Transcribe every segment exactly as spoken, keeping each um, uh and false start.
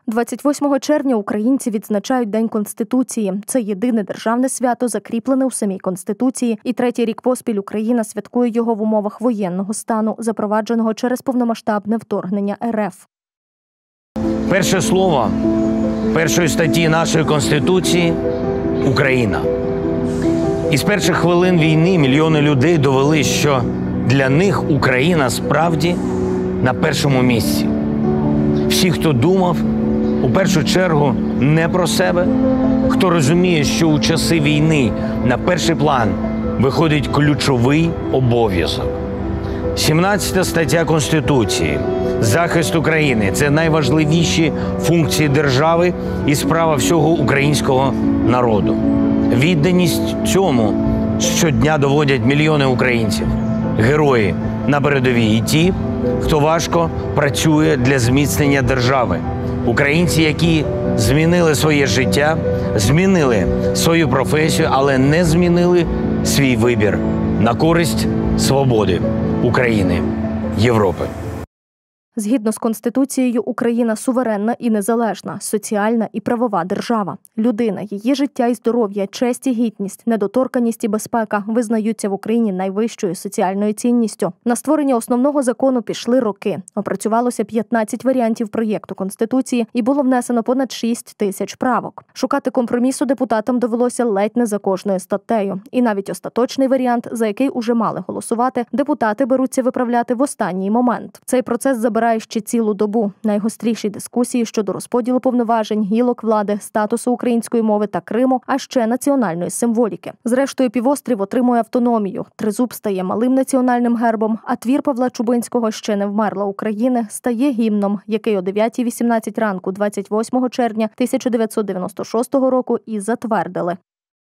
двадцять восьмого червня українці відзначають День Конституції. Це єдине державне свято, закріплене у самій Конституції, і третій рік поспіль Україна святкує його в умовах воєнного стану, запровадженого через повномасштабне вторгнення ер еф. Перше слово першої статті нашої Конституції – Україна. Із перших хвилин війни мільйони людей довели, що для них Україна справді на першому місці. Всі, хто думав, у першу чергу, не про себе, хто розуміє, що у часи війни на перший план виходить ключовий обов'язок. сімнадцята стаття Конституції «Захист України» – це найважливіші функції держави і справа всього українського народу. Відданість цьому щодня доводять мільйони українців, герої на передовій і ті, хто важко працює для зміцнення держави. Українці, які змінили своє життя, змінили свою професію, але не змінили свій вибір на користь свободи України, Європи. Згідно з Конституцією, Україна суверенна і незалежна, соціальна і правова держава. Людина, її життя і здоров'я, честь і гідність, недоторканність і безпека визнаються в Україні найвищою соціальною цінністю. На створення основного закону пішли роки. Опрацювалося п'ятнадцять варіантів проєкту Конституції і було внесено понад шість тисяч правок. Шукати компромісу депутатам довелося ледь не за кожною статтею. І навіть остаточний варіант, за який уже мали голосувати, депутати беруться виправляти в останній момент. Цей процес забирає ще цілу добу. Найгостріші дискусії щодо розподілу повноважень, гілок влади, статусу української мови та Криму, а ще національної символіки. Зрештою, півострів отримує автономію. Тризуб стає малим національним гербом, а твір Павла Чубинського «Ще не вмерла України» стає гімном, який о дев'ятій вісімнадцять ранку двадцять восьмого червня тисяча дев'ятсот дев'яносто шостого року і затвердили.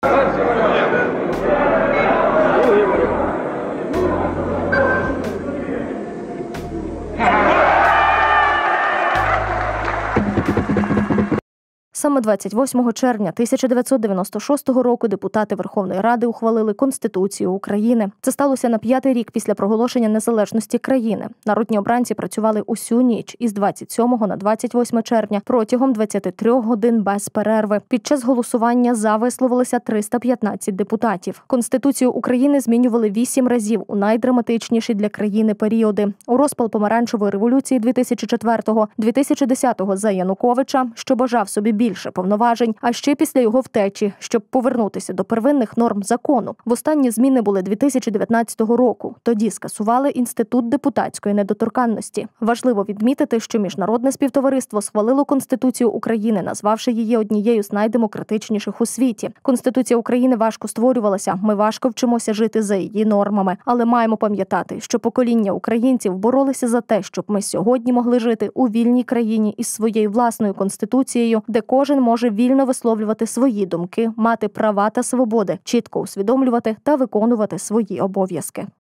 Саме двадцять восьмого червня тисяча дев'ятсот дев'яносто шостого року депутати Верховної Ради ухвалили Конституцію України. Це сталося на п'ятий рік після проголошення незалежності країни. Народні обранці працювали усю ніч із двадцять сьомого на двадцять восьме червня протягом двадцяти трьох годин без перерви. Під час голосування за висловилися триста п'ятнадцять депутатів. Конституцію України змінювали вісім разів у найдраматичніші для країни періоди. У розпал помаранчевої революції дві тисячі четвертого - дві тисячі десятого за Януковича, що бажав собі більше більше повноважень, а ще після його втечі, щоб повернутися до первинних норм закону. Востанні зміни були дві тисячі дев'ятнадцятого року. Тоді скасували інститут депутатської недоторканності. Важливо відмітити, що міжнародне співтовариство схвалило Конституцію України, назвавши її однією з найдемократичніших у світі. Конституція України важко створювалася, ми важко вчимося жити за її нормами. Але маємо пам'ятати, що покоління українців боролися за те, щоб ми сьогодні могли жити у вільній країні із своєю власною Конституцією, де кожен може вільно висловлювати свої думки, мати права та свободи, чітко усвідомлювати та виконувати свої обов'язки.